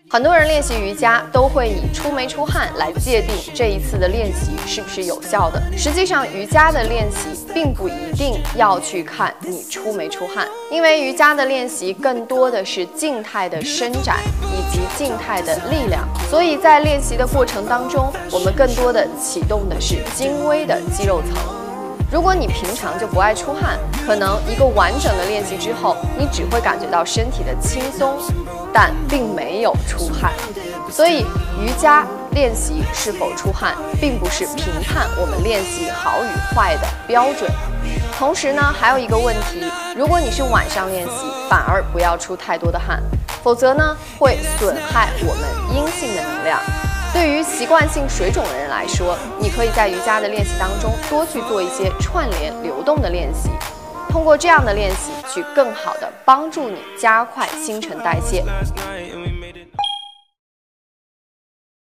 很多人练习瑜伽都会以出没出汗来界定这一次的练习是不是有效的。实际上，瑜伽的练习并不一定要去看你出没出汗，因为瑜伽的练习更多的是静态的伸展以及静态的力量，所以在练习的过程当中，我们更多的启动的是精微的肌肉层。如果你平常就不爱出汗，可能一个完整的练习之后，你只会感觉到身体的轻松，但并没有出汗。所以瑜伽练习是否出汗，并不是评判我们练习好与坏的标准。同时呢，还有一个问题，如果你是晚上练习，反而不要出太多的汗，否则呢，会损害我们阴性的能量。对于习惯性水肿的人来说，你可以在瑜伽的练习当中多去做一些串联流动的练习，通过这样的练习去更好的帮助你加快新陈代谢。